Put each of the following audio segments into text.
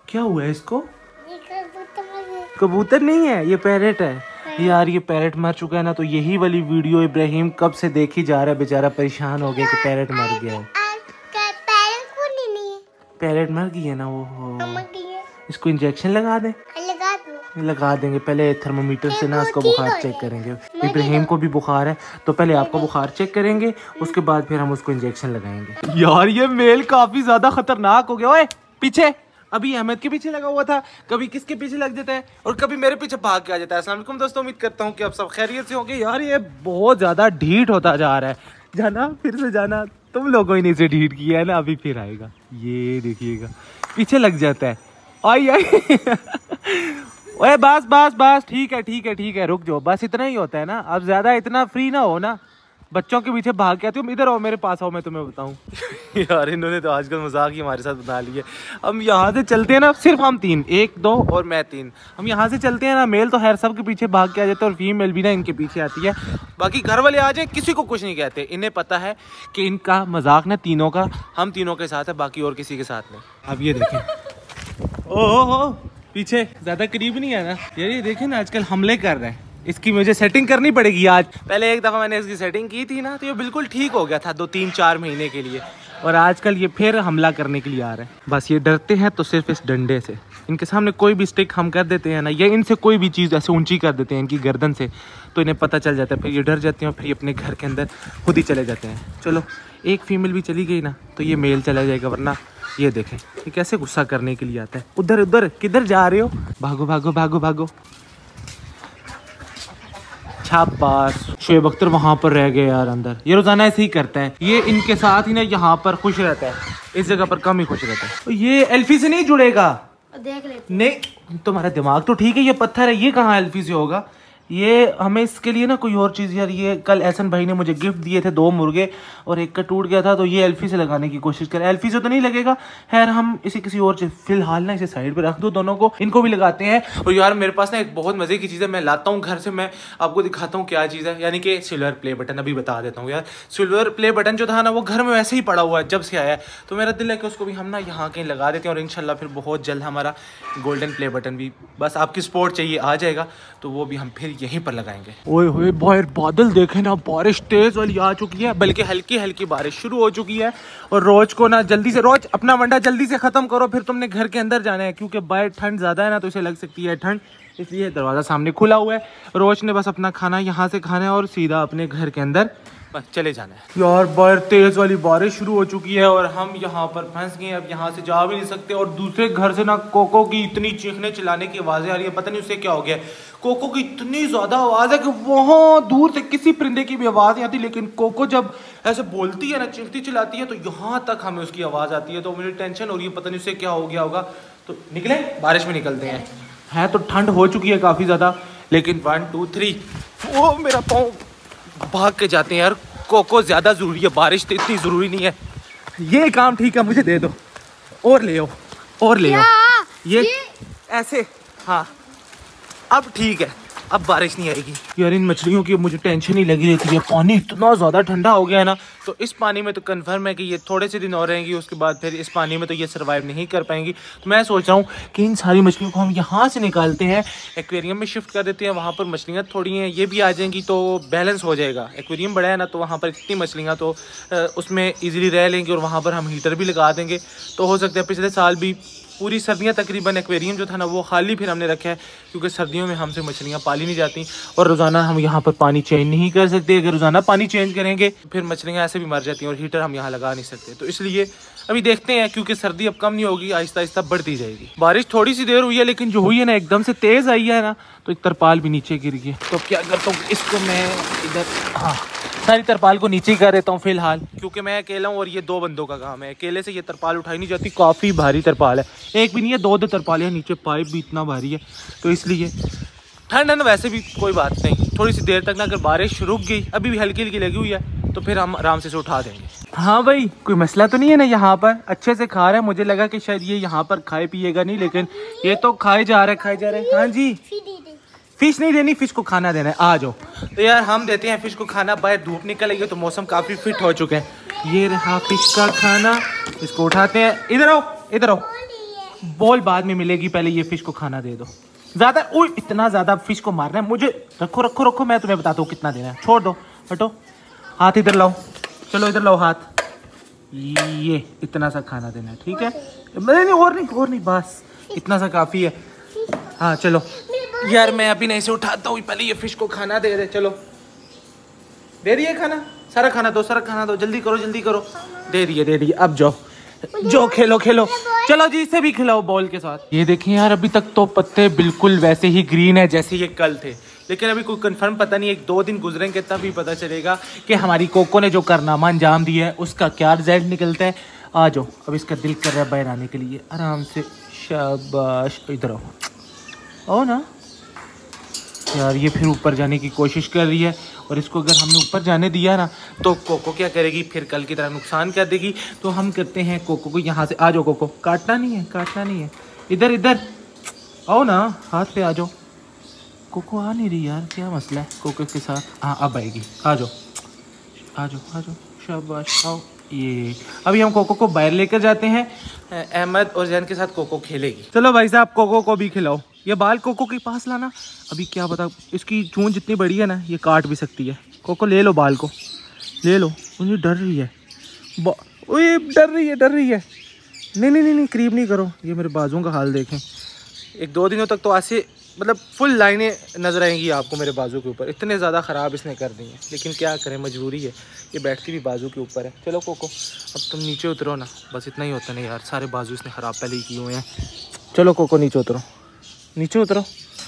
क्या हुआ है इसको? कबूतर नहीं है, ये पैरेट है यार। ये पैरेट मर चुका है ना, तो यही वाली वीडियो इब्राहिम कब से देखी जा रहा है, बेचारा परेशान हो गया कि पैरेट मर गया है। पैरेट मर गई है ना वो। इसको इंजेक्शन लगा दें? लगा देंगे। पहले थर्मोमीटर से ना उसको बुखार चेक करेंगे। इब्राहिम को भी बुखार है, तो पहले आपका बुखार चेक करेंगे, उसके बाद फिर हम उसको इंजेक्शन लगाएंगे। यार ये मेल काफी ज्यादा खतरनाक हो गया। ओए पीछे, अभी अहमद के पीछे लगा हुआ था, कभी किसके पीछे लग जाता है और कभी मेरे पीछे भाग के आ जाता है। अस्सलाम वालेकुम दोस्तों, उम्मीद करता हूँ कि आप सब खैरियत से होंगे। यार ये बहुत ज्यादा ढीठ होता जा रहा है। जाना फिर से जाना, तुम लोगों ने इसे ढीठ किया है ना, अभी फिर आएगा। ये देखिएगा पीछे लग जाता है। आई ओए बस बस बस, ठीक है ठीक है ठीक है, रुक जाओ, बस इतना ही होता है ना। अब ज्यादा इतना फ्री ना हो ना, बच्चों के पीछे भाग के आती हो। इधर आओ मेरे पास आओ, मैं तुम्हें बताऊं। यार इन्होंने तो आजकल मजाक ही हमारे साथ बना लिया। हम यहाँ से चलते हैं ना, सिर्फ हम तीन, 1 2 और मैं 3, हम यहाँ से चलते हैं ना, मेल तो खैर सब के पीछे भाग के आ जाते हैं और फीमेल भी ना इनके पीछे आती है। बाकी घर वाले आ जाए किसी को कुछ नहीं कहते, इन्हें पता है कि इनका मजाक ना तीनों का, हम तीनों के साथ है, बाकी और किसी के साथ नहीं। अब ये देखें, ओह पीछे ज्यादा करीब नहीं है ना यार। ये देखें ना आजकल हमले कर रहे हैं। इसकी मुझे सेटिंग करनी पड़ेगी आज। पहले एक दफ़ा मैंने इसकी सेटिंग की थी ना, तो ये बिल्कुल ठीक हो गया था 2-3-4 महीने के लिए, और आजकल ये फिर हमला करने के लिए आ रहे हैं। बस ये डरते हैं तो सिर्फ इस डंडे से। इनके सामने कोई भी स्टिक हम कर देते हैं ना, या इनसे कोई भी चीज़ ऐसे ऊंची कर देते हैं इनकी गर्दन से, तो इन्हें पता चल जाता है। फिर ये डर जाते हैं और फिर ये अपने घर के अंदर खुद ही चले जाते हैं। चलो एक फीमेल भी चली गई ना, तो ये मेल चला जाएगा, वरना ये देखें ये कैसे गुस्सा करने के लिए आता है। उधर उधर किधर जा रहे हो? भागो भागो भागो भागो। शाबाश, शोएब अख्तर वहाँ पर रह गए यार अंदर। ये रोजाना ऐसे ही करता है, ये इनके साथ ही ना यहाँ पर खुश रहता है, इस जगह पर कम ही खुश रहता है। तो ये एल्फी से नहीं जुड़ेगा, देख लेते। नहीं तुम्हारा दिमाग तो ठीक है, ये पत्थर है, ये कहाँ एल्फी से होगा। ये हमें इसके लिए ना कोई और चीज़ यार। ये कल एहसन भाई ने मुझे गिफ्ट दिए थे 2 मुर्गे, और एक का टूट गया था, तो ये एल्फी से लगाने की कोशिश करें। एल्फी से तो नहीं लगेगा, खैर हम इसे किसी और चीज़, फिलहाल ना इसे साइड पे रख दो, दोनों को, इनको भी लगाते हैं। और यार मेरे पास ना एक बहुत मज़े की चीज़ है, मैं लाता हूँ घर से, मैं आपको दिखाता हूँ क्या चीज़ है। यानी कि सिल्वर प्ले बटन, अभी बता देता हूँ यार। सिल्वर प्ले बटन जो था ना, वो घर में वैसे ही पड़ा हुआ है जब से आया है, तो मेरा दिल है कि उसको भी हम ना यहाँ कहीं लगा देते हैं, और इंशाल्लाह फिर बहुत जल्द हमारा गोल्डन प्ले बटन भी, बस आपकी सपोर्ट चाहिए, आ जाएगा, तो वो भी हम फिर यहीं पर लगाएंगे। ओए होए बाहर बादल देखे ना, बारिश तेज वाली आ चुकी है, बल्कि हल्की हल्की बारिश शुरू हो चुकी है। और रोज को ना जल्दी से, रोज अपना वंडा जल्दी से खत्म करो, फिर तुमने घर के अंदर जाना है, क्योंकि बाहर ठंड ज्यादा है ना, तो इसे लग सकती है ठंड, इसलिए दरवाजा सामने खुला हुआ है। रोज ने बस अपना खाना यहाँ से खाना है और सीधा अपने घर के अंदर बस चले जाना है। यार बाहर तेज वाली बारिश शुरू हो चुकी है और हम यहाँ पर फंस गए, अब यहाँ से जा भी नहीं सकते। और दूसरे घर से ना कोको की इतनी चीखने चिल्लाने की आवाज़ें आ रही है, पता नहीं उससे क्या हो गया। कोको की इतनी ज़्यादा आवाज़ है कि वहाँ दूर से किसी परिंदे की भी आवाज़ नहीं आती, लेकिन कोको जब ऐसे बोलती है ना, चीखती चिल्लाती है, तो यहाँ तक हमें उसकी आवाज़ आती है। तो मुझे टेंशन हो रही है, पता नहीं उससे क्या हो गया होगा। तो निकले, बारिश में निकलते हैं। है तो ठंड हो चुकी है काफ़ी ज़्यादा, लेकिन 1 2 3 वो मेरा पाँव, भाग के जाते हैं यार। कोको ज़्यादा ज़रूरी है, बारिश तो इतनी ज़रूरी नहीं है। ये काम ठीक है, मुझे दे दो, और ले आओ, और ले आओ। ये ऐसे, हाँ अब ठीक है, अब बारिश नहीं आएगी। यार इन मछलियों की मुझे टेंशन ही लगी रहती है, पानी इतना ज़्यादा ठंडा हो गया है ना, तो इस पानी में तो कंफर्म है कि ये थोड़े से दिन और रहेंगी, उसके बाद फिर इस पानी में तो ये सर्वाइव नहीं कर पाएंगी। तो मैं सोच रहा हूँ कि इन सारी मछलियों को हम यहाँ से निकालते हैं, एक्वेरियम में शिफ्ट कर देते हैं। वहाँ पर मछलियाँ थोड़ी हैं, ये भी आ जाएंगी, तो बैलेंस हो जाएगा। एक्वेरियम बड़ा है ना, तो वहाँ पर इतनी मछलियाँ तो उसमें ईजिली रह लेंगी, और वहाँ पर हम हीटर भी लगा देंगे, तो हो सकता है। पिछले साल भी पूरी सर्दियाँ तकरीबन एक्वेरियम जो था ना वो खाली फिर हमने रखा है, क्योंकि सर्दियों में हमसे मछलियाँ पाली नहीं जाती, और रोज़ाना हम यहाँ पर पानी चेंज नहीं कर सकते। अगर रोज़ाना पानी चेंज करेंगे फिर मछलियाँ ऐसे भी मर जाती हैं, और हीटर हम यहाँ लगा नहीं सकते। तो इसलिए अभी देखते हैं, क्योंकि सर्दी अब कम नहीं होगी, आहिस्ता आहिस्ता बढ़ती जाएगी। बारिश थोड़ी सी देर हुई है, लेकिन जो हुई है ना एकदम से तेज़ आई है ना, तो एक तरपाल भी नीचे गिर गई। तो क्या करता हूँ, इसको मैं इधर, हाँ सारी तरपाल को नीचे ही कर देता हूँ फिलहाल, क्योंकि मैं अकेला हूँ और ये 2 बंदों का काम है। अकेले से ये तरपाल उठाई नहीं जाती, काफ़ी भारी तरपाल है, एक भी नहीं है, 2 तरपाल है नीचे, पाइप भी इतना भारी है। तो इसलिए ठंड है ना, वैसे भी कोई बात नहीं, थोड़ी सी देर तक ना, अगर बारिश रुक गई, अभी भी हल्की हल्की लगी हुई है, तो फिर हम आराम से इसे उठा देंगे। हाँ भाई कोई मसला तो नहीं है ना, यहाँ पर अच्छे से खा रहा है। मुझे लगा कि शायद ये यहाँ पर खाए पिएगा नहीं, लेकिन ये तो खाए जा रहा है, खाए जा रहे हैं। हाँ जी, फिश नहीं देनी, फिश को खाना देना है, आ जाओ। तो यार हम देते हैं फिश को खाना। बाहर धूप निकल गई, तो मौसम काफ़ी फिट हो चुका है। ये रहा फिश का खाना, इसको उठाते हैं। इधर आओ, इधर आओ, बॉल बाद में मिलेगी, पहले ये फिश को खाना दे दो। ज्यादा इतना ज्यादा फिश को मारना है मुझे। रखो रखो रखो, मैं तुम्हें बताता हूँ कितना देना है। छोड़ दो, हटो, हाथ इधर लाओ, चलो इधर लाओ हाथ। ये इतना सा खाना देना है, ठीक है? नहीं और नहीं, बस इतना सा काफी है। हाँ चलो यार, मैं अभी नहीं से उठाता हूँ, पहले ये फिश को खाना दे दे। चलो दे दिए खाना, सारा खाना दो, जल्दी करो। दे दिए, अब जाओ खेलो। चलो जी, इसे भी खिलाओ बॉल के साथ। ये देखें यार, अभी तक तो पत्ते बिल्कुल वैसे ही ग्रीन है जैसे ये कल थे, लेकिन अभी कोई कंफर्म पता नहीं है। 1-2 दिन गुजरेंगे तब भी पता चलेगा कि हमारी कोको ने जो कारनामा अंजाम दिया है उसका क्या रिजल्ट निकलता है। आ जाओ, अब इसका दिल कर रहा है बाहर आने के लिए। आराम से, शाबाश, इधर आओ ना यार। ये फिर ऊपर जाने की कोशिश कर रही है, और इसको अगर हमने ऊपर जाने दिया ना तो कोको क्या करेगी, फिर कल की तरह नुकसान कर देगी। तो हम करते हैं कोको को यहाँ से, आ जाओ कोको, काटना नहीं है। इधर आओ ना, हाथ पे आ जाओ। कोको आ नहीं रही यार, क्या मसला है कोको के साथ? हाँ अब आएगी, आ जाओ, शाबाश, आओ। ये अभी हम कोको को बाहर लेकर जाते हैं, अहमद और जैन के साथ कोको खेलेगी। चलो भाई साहब, कोको को भी खिलाओ। ये बाल कोको के पास लाना, अभी क्या पता इसकी चूंच जितनी बड़ी है ना, ये काट भी सकती है। कोको ले लो, बाल को ले लो। मुझे डर रही है, डर रही है। नहीं, करीब नहीं करो। ये मेरे बाजुओं का हाल देखें, 1-2 दिनों तक तो ऐसे मतलब फुल लाइनें नजर आएंगी आपको मेरे बाजू के ऊपर, इतने ज़्यादा ख़राब इसने कर दी हैं। लेकिन क्या करें, मजबूरी है, ये बैठती भी बाजू के ऊपर है। चलो कोको, अब तुम नीचे उतरो ना, बस इतना ही होता नहीं यार, सारे बाजू इसने ख़राब पहले ही किए हुए हैं। चलो कोको नीचे उतरो,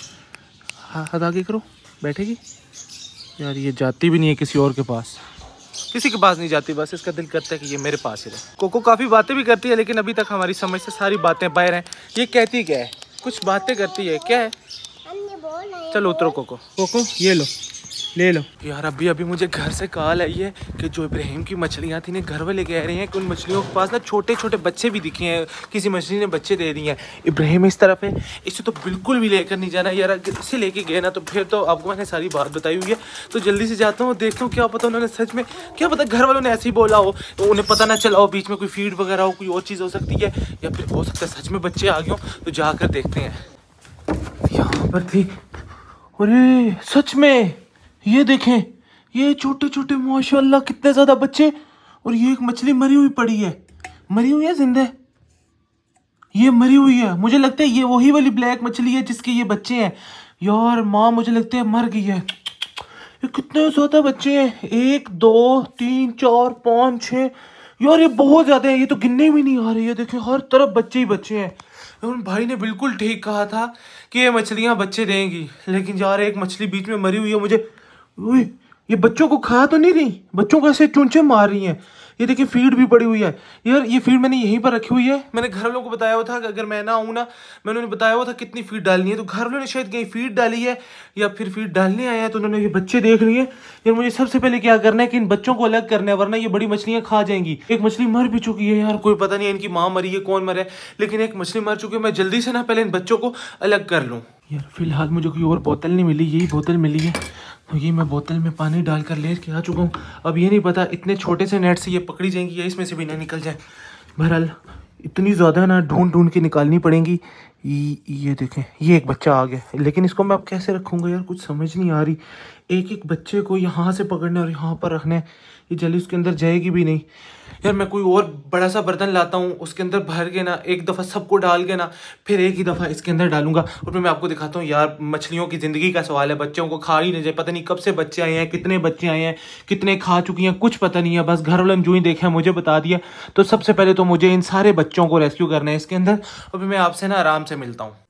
हाथ आगे करो, बैठेगी यार। ये जाती भी नहीं है किसी और के पास, किसी के पास नहीं जाती, बस इसका दिल करता है कि ये मेरे पास ही रहे। कोको काफ़ी बातें भी करती है, लेकिन अभी तक हमारी समझ से सारी बातें बाहर हैं। ये कहती क्या है, कुछ बातें करती है, क्या है? चलो उतरो कोको, ये लो, ले लो यार। अभी मुझे घर से कॉल आई है कि जो इब्राहिम की मछलियाँ थी ना, घर वाले कह रहे हैं कि उन मछलियों के पास ना छोटे छोटे बच्चे भी दिखे हैं, किसी मछली ने बच्चे दे दिए हैं। इब्राहिम इस तरफ है, इसे तो बिल्कुल भी लेकर नहीं जाना यार। अगर इसे लेके गए ना तो फिर तो आपको मैंने सारी बात बताई हुई है। तो जल्दी से जाता हूँ, देखता हूँ, क्या पता उन्होंने सच में, क्या पता घर वालों ने ऐसे ही बोला हो, तो उन्हें पता ना चला हो, बीच में कोई फीड वगैरह हो, कोई और चीज़ हो सकती है, या फिर हो सकता है सच में बच्चे आ गए हो। तो जाकर देखते हैं। यहाँ पर थी, अरे सच में, ये देखें, ये छोटे छोटे माशाल्लाह कितने ज्यादा बच्चे। और ये एक मछली मरी हुई पड़ी है, मरी हुई है जिंदा? ये मरी हुई है, मुझे लगता है ये वही वाली ब्लैक मछली है जिसके ये बच्चे हैं यार। माँ मुझे लगता है मर गई है। ये कितने ज्यादा बच्चे हैं, 1 2 3 4 5 6 यार, ये बहुत ज्यादा है, ये तो गिनने भी नहीं आ रही है। देखिए हर तरफ बच्चे ही बच्चे हैं। उन भाई ने बिल्कुल ठीक कहा था कि ये मछलियां बच्चे देंगी, लेकिन यार एक मछली बीच में मरी हुई है। मुझे ये बच्चों को खा तो नहीं रही, बच्चों को ऐसे चुंचे मार रही हैं। ये देखिए फीड भी पड़ी हुई है यार। ये फीड मैंने यहीं पर रखी हुई है, मैंने घर वालों को बताया हुआ था कि अगर मैं ना आऊँ ना, मैंने उन्हें बताया हुआ था कितनी फीड डालनी है। तो घर वालों ने शायद कहीं फीड डाली है या फिर फीड डालने आए हैं, तो उन्होंने ये बच्चे देख लिए यार। मुझे सबसे पहले क्या करना है कि इन बच्चों को अलग करना है, वरना ये बड़ी मछलियां खा जाएंगी। एक मछली मर भी चुकी है यार, कोई पता नहीं इनकी माँ मरी है, कौन मरे, लेकिन एक मछली मर चुकी है। मैं जल्दी से ना पहले इन बच्चों को अलग कर लूँ यार। फिलहाल मुझे कोई और बोतल नहीं मिली, यही बोतल मिली है, तो ये मैं बोतल में पानी डालकर ले के आ चुका हूँ। अब ये नहीं पता इतने छोटे से नेट से ये पकड़ी जाएंगी या इसमें से भी ना निकल जाए। बहरहाल इतनी ज़्यादा ना ढूंढ के निकालनी पड़ेंगी। ये देखें, ये एक बच्चा आ गया, लेकिन इसको मैं अब कैसे रखूँगा यार, कुछ समझ नहीं आ रही। एक एक बच्चे को यहाँ से पकड़ना और यहाँ पर रखना है, ये जल्दी उसके अंदर जाएगी भी नहीं यार। मैं कोई और बड़ा सा बर्तन लाता हूँ, उसके अंदर भर के ना एक दफ़ा सबको डाल के ना फिर एक ही दफ़ा इसके अंदर डालूंगा, और फिर मैं आपको दिखाता हूँ यार। मछलियों की ज़िंदगी का सवाल है, बच्चों को खा ही नहीं जाए, पता नहीं कब से बच्चे आए हैं, कितने बच्चे आए हैं, कितने खा चुकी हैं, कुछ पता नहीं है। बस घर वालों ने जो ही देखा मुझे बता दिया। तो सबसे पहले तो मुझे इन सारे बच्चों को रेस्क्यू करना है इसके अंदर, और फिर मैं आपसे ना आराम से मिलता हूँ।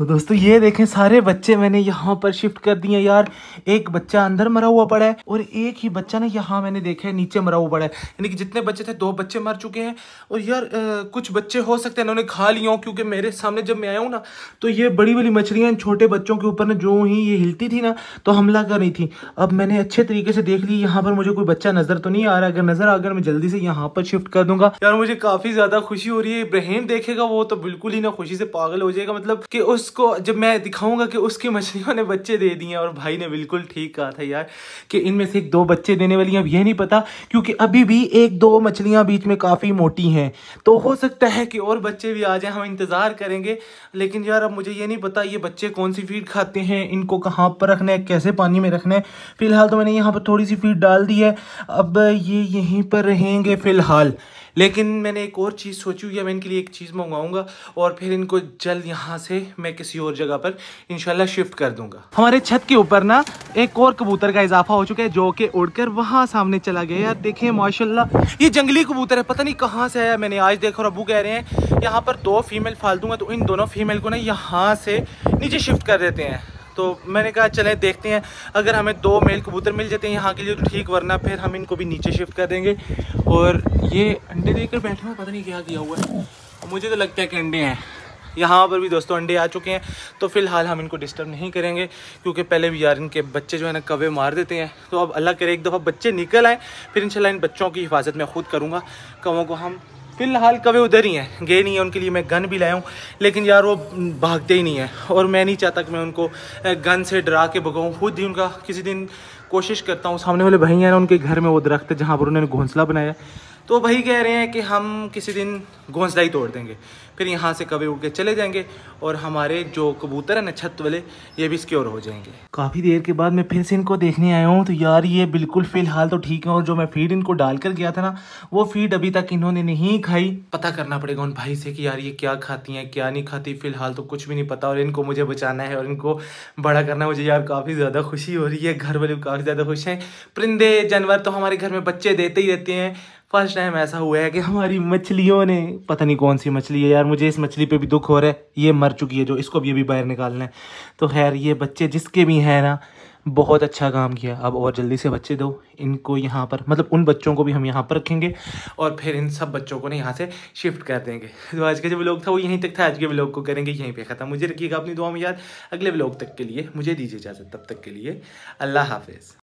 दोस्तों ये देखें सारे बच्चे मैंने यहाँ पर शिफ्ट कर दिए यार। एक बच्चा अंदर मरा हुआ पड़ा है और एक ही बच्चा ना यहाँ मैंने देखा है नीचे मरा हुआ पड़ा है। यानी कि जितने बच्चे थे 2 बच्चे मर चुके हैं। और यार कुछ बच्चे हो सकते हैं इन्होंने खा लिया हो, क्योंकि मेरे सामने जब मैं आया हूँ ना तो ये बड़ी बड़ी मछलियाँ छोटे बच्चों के ऊपर ना जो ही ये हिलती थी ना तो हमला कर रही थी। अब मैंने अच्छे तरीके से देख ली, यहाँ पर मुझे कोई बच्चा नजर तो नहीं आ रहा। अगर नजर आ गया मैं जल्दी से यहाँ पर शिफ्ट कर दूंगा। यार मुझे काफी ज्यादा खुशी हो रही है। इब्राहिम देखेगा वो तो बिल्कुल ही ना खुशी से पागल हो जाएगा। मतलब कि उसको जब मैं दिखाऊंगा कि उसकी मछलियों ने बच्चे दे दिए। और भाई ने बिल्कुल ठीक कहा था यार कि इनमें से 2 बच्चे देने वाली हैं। अब ये नहीं पता क्योंकि अभी भी 1-2 मछलियां बीच में काफी मोटी हैं, तो हो सकता है कि और बच्चे भी आ जाए। हम इंतजार करेंगे। लेकिन यार अब मुझे ये नहीं पता ये बच्चे कौन सी फीड खाते हैं, इनको कहाँ पर रखना है, कैसे पानी में रखना है। फिलहाल तो मैंने यहाँ पर थोड़ी सी फीड डाल दी है। अब ये यहीं पर रहेंगे फिलहाल। लेकिन मैंने एक और चीज़ सोची हुई है, मैं इनके लिए एक चीज़ मंगवाऊंगा और फिर इनको जल्द यहाँ से मैं किसी और जगह पर इंशाल्लाह शिफ्ट कर दूंगा। हमारे छत के ऊपर ना एक और कबूतर का इजाफा हो चुका है जो कि उड़कर वहाँ सामने चला गया। यार देखें माशाल्लाह ये जंगली कबूतर है, पता नहीं कहाँ से आया। मैंने आज देखा और अबू कह रहे हैं यहाँ पर 2 फीमेल फाल दूंगा तो इन दोनों फीमेल को ना यहाँ से नीचे शिफ्ट कर देते हैं। तो मैंने कहा चले देखते हैं, अगर हमें 2 मेल कबूतर मिल जाते हैं यहाँ के लिए तो ठीक, वरना फिर हम इनको भी नीचे शिफ्ट कर देंगे। और ये अंडे देकर बैठे हुए, पता नहीं क्या किया हुआ है। मुझे तो लगता है कि अंडे हैं। यहाँ पर भी दोस्तों अंडे आ चुके हैं। तो फिलहाल हम इनको डिस्टर्ब नहीं करेंगे क्योंकि पहले भी यार इनके बच्चे जो है ना कौवे मार देते हैं। तो अब अल्लाह करे एक दफ़ा बच्चे निकल आए, फिर इंशाल्लाह इन बच्चों की हिफाजत मैं खुद करूँगा। कौवों को हम फिलहाल कभी उधर ही हैं, गए नहीं है। उनके लिए मैं गन भी लाया हूँ लेकिन यार वो भागते ही नहीं है। और मैं नहीं चाहता कि मैं उनको गन से डरा के भगाऊँ। खुद ही उनका किसी दिन कोशिश करता हूँ। सामने वाले भाई हैं ना, उनके घर में वो दरख्त है जहाँ पर उन्होंने घोंसला बनाया, तो भाई कह रहे हैं कि हम किसी दिन घोंसला ही तोड़ देंगे, फिर यहाँ से कभी उड़ के चले जाएंगे और हमारे जो कबूतर है ना छत वाले ये भी सिक्योर हो जाएंगे। काफ़ी देर के बाद मैं फिर से इनको देखने आया हूँ। तो यार ये बिल्कुल फ़िलहाल तो ठीक है। और जो मैं फीड इनको डाल कर गया था ना वो फीड अभी तक इन्होंने नहीं खाई। पता करना पड़ेगा उन भाई से कि यार ये क्या खाती हैं क्या नहीं खाती। फ़िलहाल तो कुछ भी नहीं पता और इनको मुझे बचाना है और इनको बड़ा करना है। मुझे यार काफ़ी ज़्यादा खुशी हो रही है, घर वाले काफ़ी ज़्यादा खुश हैं। परिंदे जानवर तो हमारे घर में बच्चे देते ही रहते हैं। फर्स्ट टाइम ऐसा हुआ है कि हमारी मछलियों ने, पता नहीं कौन सी मछली है यार, मुझे इस मछली पे भी दुख हो रहा है। ये मर चुकी है जो, इसको भी अभी बाहर निकालना है। तो खैर ये बच्चे जिसके भी हैं ना बहुत अच्छा काम किया। अब और जल्दी से बच्चे दो इनको यहाँ पर, मतलब उन बच्चों को भी हम यहाँ पर रखेंगे और फिर इन सब बच्चों को ना यहाँ से शिफ्ट कर देंगे। तो आज का जो व्लॉग था वो यहीं तक था। आज के व्लॉग को करेंगे यहीं पे ख़त्म। मुझे रखिएगा अपनी दुआ में याद। अगले व्लॉग तक के लिए मुझे दीजिए इजाज़त। तब तक के लिए अल्लाह हाफिज़।